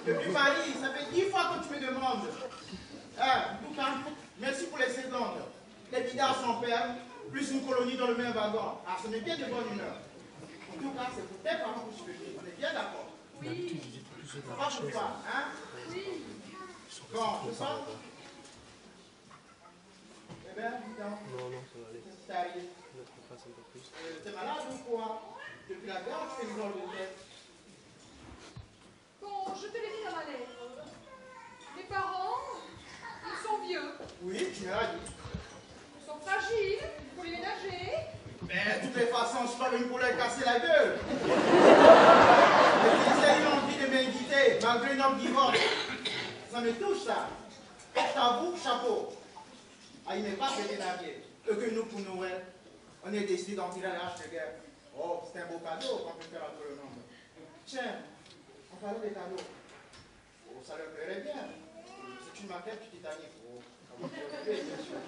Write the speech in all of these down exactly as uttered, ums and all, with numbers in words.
Depuis Paris, ça fait dix fois que tu me demandes. Ah, en tout cas, merci pour les secondes. Les bidards sans perme, plus une colonie dans le même wagon. Ah, ce n'est bien de bonne humeur. En tout cas, c'est pour tes parents que je le dis. On est bien d'accord? Oui. Pas pour toi, hein? Oui. Bon, tu sens? Eh bien, dis donc. Non, non, ça va aller. Qu'est-ce qui t'arrive? Notre face un peu plus. Euh, T'es malade ou quoi? Depuis la gare, tu fais une drôle de tête. Bon, je te l'ai dit dans ma lettre. Mes parents, ils sont vieux. Oui, tu me l'as dit. Ils sont fragiles, il faut les ménager. Mais de toutes les façons, je suis pas venu pour leur casser la gueule. Mais qu'ils aient eu envie de m'inviter, malgré notre divorce. Ça me touche, ça. Et t'avoue, chapeau. Ah, il n'est pas fait navire. Et que nous, pour Noël, on est décidé d'en tirer l'âge de guerre. Oh, c'est un beau cadeau qu'on peut faire à tout le monde. Tiens, en parlant des cadeaux, oh, ça leur plairait bien. C'est une maquette du Titanic. Oh, ça va te bien sûr.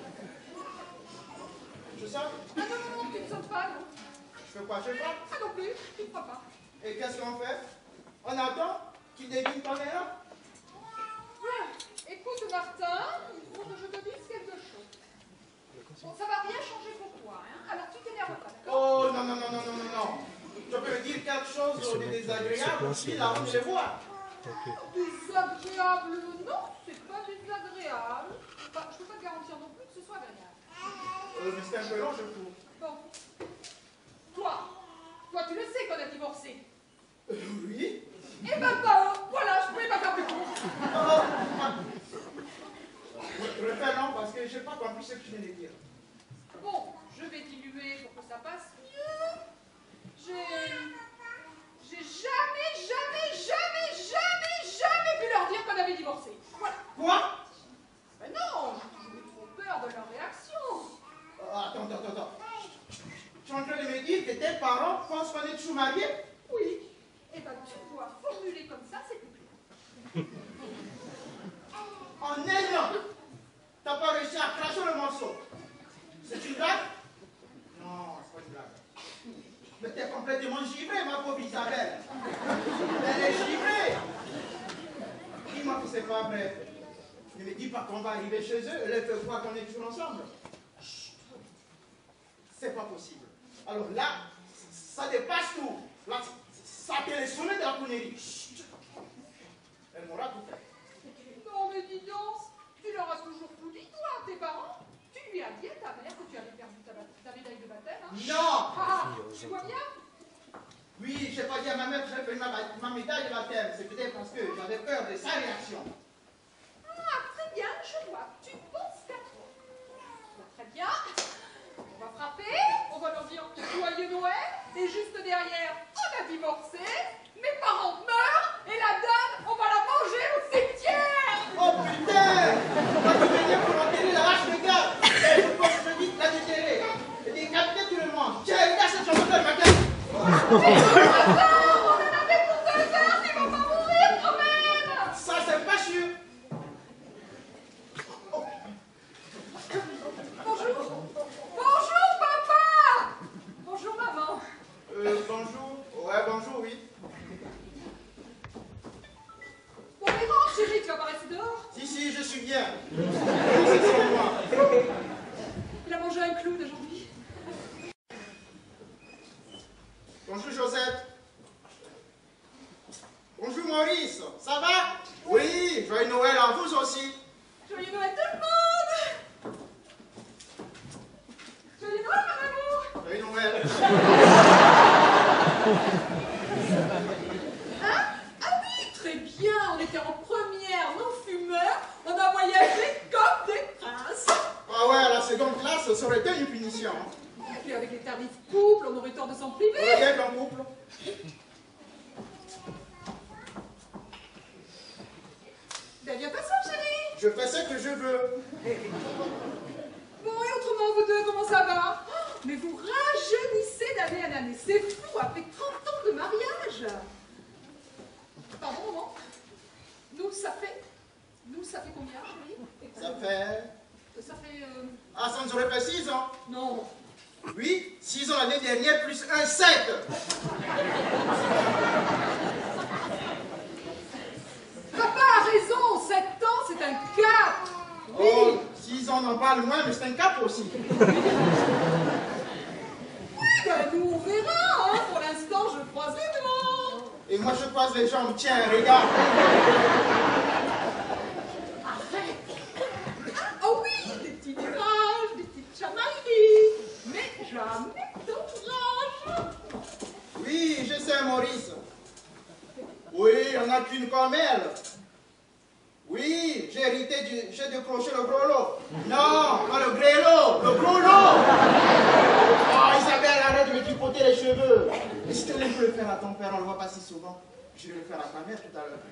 Je sens? Ah non, non, non, tu ne sautes pas, non. Je fais quoi? Je fais quoi? Ah non plus, tu ne crois pas. Et qu'est-ce qu'on fait? On attend qu'il devine qu'on est là? Ah, écoute, Martin, il faut que je te dise quelque chose. Bon, ça va rien changer pour toi, hein. Alors tu t'énerves pas, d'accord? Oh non, non, non, non, non, non, non. Je peux me dire quelque chose de désagréable si là on les voit. Désagréable, non, c'est pas désagréable. Enfin, je peux pas te garantir non plus que ce soit agréable. Euh, mais c'est un peu long, je trouve. Bon. Toi, toi tu le sais qu'on a divorcé. Euh, oui. Eh ben pas, voilà, je pouvais pas faire plus court. Oh, ah. Refais non, parce que je n'ai pas compris ce que tu viens de dire. Bon, je vais diluer pour que ça passe mieux. J'ai... J'ai jamais, jamais, jamais, jamais, jamais pu leur dire qu'on avait divorcé. Voilà. Quoi? Ben non, j'ai trop peur de leur réaction. Oh, attends, attends, attends. Tu es en train de me dire que tes parents pensent qu'on est toujours mariés? Oui. Eh ben tu dois formuler comme ça, c'est plus clair. En un an, t'as pas réussi à cracher le morceau. C'est une blague? Non, c'est pas une blague. Mais t'es complètement givrée, ma pauvre Isabelle. Elle est givrée. Dis-moi que c'est pas vrai. Ne me dis pas qu'on va arriver chez eux et les faire croire qu'on est toujours ensemble. Chut. C'est pas possible. Alors là, ça dépasse tout. Là, ça a été les sommets de la connerie. Chut. Elle m'aura tout fait. Non mais dis donc, tu leur as toujours tout dit, toi, tes parents. Tu lui as dit à ta mère que tu avais perdu ta, ta médaille de baptême, hein? Non! Ah, tu vois bien? Oui, j'ai pas dit à ma mère que j'avais perdu ma, ma médaille de baptême. C'est peut-être parce que j'avais peur de sa réaction. Ah, très bien, je vois. Tu penses qu'à toi. Très bien. On va frapper, on va leur dire joyeux Noël, et juste derrière, on a divorcé, mes parents meurent, et la dame, on va la manger au cimetière. Oh putain! On va venir pour enterrer la vache de gars. Et je pense que je dis la déterrer. Et décapiter tout le monde. Tiens, regarde cette chanson de ma gueule. On en avait pour deux heures, ils vont pas mourir quand même. Ça, c'est pas sûr. Bonjour. Bonjour, papa. Bonjour, maman. Euh, bonjour. Ouais, bonjour, oui. Bon, mais rentre, chérie, tu vas pas rester dehors. Si, si, je suis bien. C'est sur moi. Il a mangé un clou d'aujourd'hui. Bonjour, Josette. Bonjour, Maurice. Ça va? Oui, joyeux Noël à vous aussi. Joyeux Noël tout le monde. Joyeux Noël, mon amour. Joyeux Noël. Hein? Ah oui, très bien. On était en première, non-fumeur. On a voyagé comme des princes. Ah ouais, la seconde classe, ça aurait été une punition. Et puis avec les tarifs couples, on aurait tort de s'en priver. Regarde en couple. Ben viens t'asseoir, chérie. Je fais ce que je veux. Bon, et autrement, vous deux, comment ça va? Oh, mais vous rajeunissez d'année en année. C'est fou, après trente ans de mariage. Pardon, maman? Nous, ça fait... Nous, ça fait combien, chérie? Ça fait... Ça fait... Euh... Ah, ça nous aurait fait six ans. Non. Oui, six ans l'année dernière, plus un, sept. Oh, s'ils en en parlent moins, mais c'est un cap aussi. Ben, nous, on verra, hein. Pour l'instant, je croise les doigts. Et moi, je croise les jambes. Tiens, regarde. Arrête. Oh oui, des petits nuages, des petites chamailleries. Mais jamais d'orage. Oui, je sais, Maurice. Oui, on n'a qu'une comme elle. Oui, j'ai hérité du... J'ai décroché le gros lot. Non, pas le grêlot, le gros lot. Oh, Isabelle, arrête de me tripoter les cheveux. Et si tu voulais le faire à ton père, on ne le voit pas si souvent. Je vais le faire à ta mère tout à l'heure.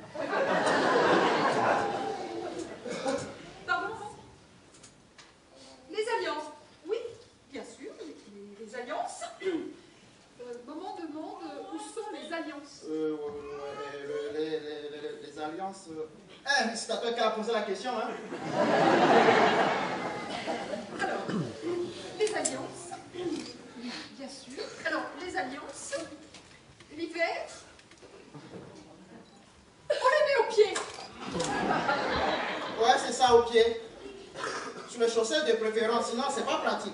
Pardon, non? Les alliances. Oui, bien sûr, les, les alliances. Euh, maman demande euh, où sont les alliances. Euh, euh, les, les, les, les alliances... Euh... Eh, mais c'est à toi qui as posé la question, hein. Alors, les alliances. Oui, bien sûr. Alors, les alliances. L'hiver. On les met au pied. Ouais, c'est ça, au pied. Sur les chaussettes de préférence, sinon c'est pas pratique.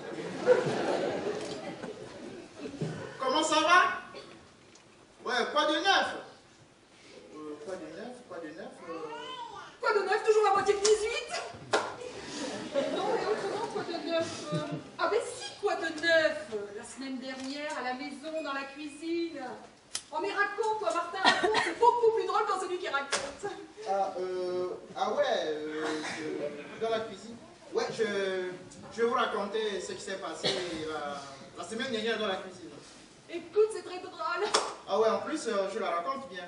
Comment ça va? Ouais, quoi de neuf? euh, Quoi de neuf? Quoi de neuf? euh... Quoi de neuf? Toujours la moitié de dix-huit? Non, mais autrement, quoi de neuf? euh... Ah, mais si, quoi de neuf? La semaine dernière, à la maison, dans la cuisine. Oh, mais raconte, toi, Martin, raconte. C'est beaucoup plus drôle quand c'est lui qui raconte. Ah, euh... Ah ouais, euh, je- dans la cuisine. Ouais, je, je vais vous raconter ce qui s'est passé la, la semaine dernière dans la cuisine. Écoute, c'est très drôle. Ah ouais, en plus, euh, je la raconte bien.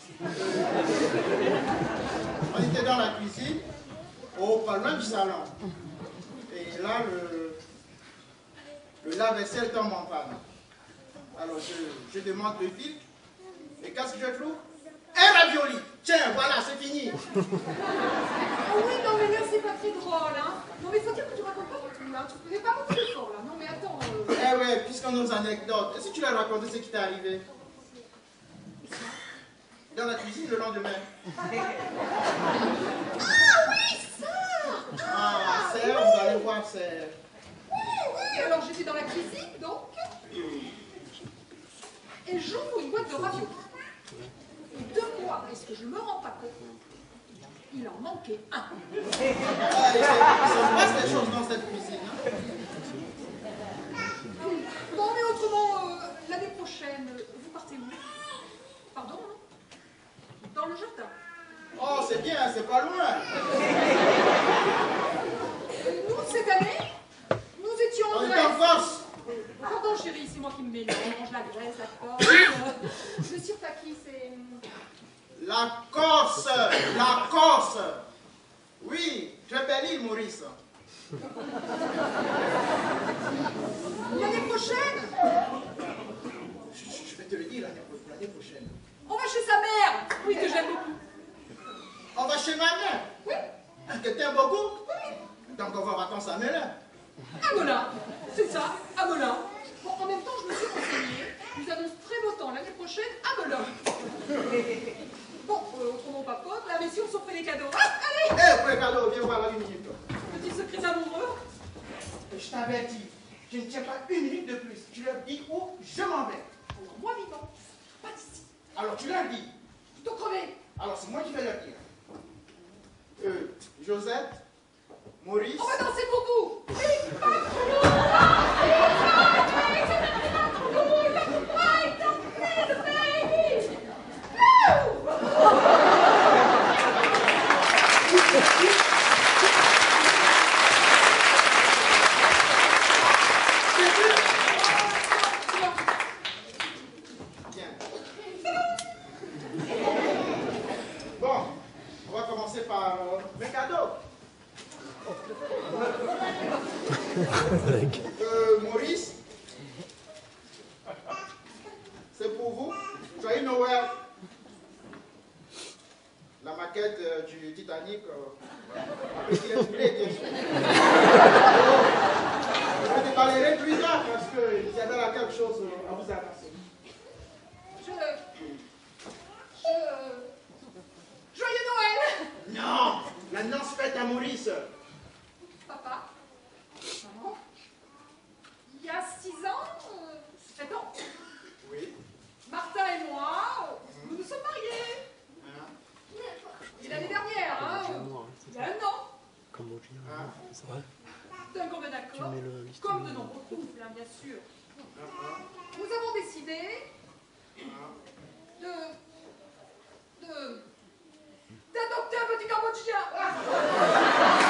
On était dans la cuisine, au pas loin du salon. Et là, le, le lave-vaisselle tombe en panne. Alors, je, je demande le fil. Et qu'est-ce que je trouve? Un ravioli. Tiens, voilà, c'est fini. Oh oui, non, mais là, c'est pas très drôle, hein. Non, mais faut dire que tu racontes pas beaucoup, là. Tu fais pas beaucoup d'efforts, là. Non, mais attends. Euh... Eh ouais, puisqu'on a nos anecdotes, et si tu leur racontais ce qui t'est arrivé? Dans la cuisine le lendemain. Ah oui, ça. Ah, c'est, vous allez voir, c'est... Oui, oui, alors j'étais dans la cuisine, donc. Et j'ouvre une boîte de raviolis. Et de quoi est-ce que je me rends pas compte? Il en manquait un. Ah, il se passe des choses dans cette cuisine. Hein? Bon, mais autrement, euh, l'année prochaine, vous partez où? Pardon, non? Dans le jardin. Oh, c'est bien, c'est pas loin. Nous, cette année, nous étions en On est Grèce. en Corse. Pardon, chérie, c'est moi qui me mélange, la Grèce, la Corse. Euh, le Sirtaki, c'est... La Corse, la Corse. Oui, très belle île, Maurice. L'année prochaine, Je, je vais te le dire l'année l'année prochaine. on va chez sa mère. Oui, que j'aime beaucoup. On va chez ma mère. Oui, Que t'aimes beaucoup. Donc on va en vacances à Melun. à Melun. C'est ça, à Melun. Bon, en même temps, je me suis renseignée. Nous avons très beau temps l'année prochaine à Melun. Bon, euh, autrement pas pote, là, mais si on s'offrait les cadeaux. Ah, allez. Eh, pour les cadeaux, viens voir la une minute. Petits secrets amoureux. Je t'avertis, je ne tiens pas une minute de plus. Tu leur dis où je m'en vais. Alors, moi vivant, pas d'ici. Alors tu leur dis. Plutôt crevé. Alors c'est moi qui vais leur dire. Euh, Josette, Maurice. On va danser pour vous. Bien. Bon, on va commencer par euh, mes cadeaux. Euh, Maurice, c'est pour vous. Joyeux Noël. La maquette euh, du Titanic. Euh, avec les boulets, bien sûr. Je vais déballer plus tard parce qu'il y avait là quelque chose à vous annoncer. Je... Je... Joyeux Noël. Non, l'annonce faite à Maurice. comme de nombreux couples, hein, bien sûr. Nous avons décidé de... de... d'adopter un petit Cambodgien.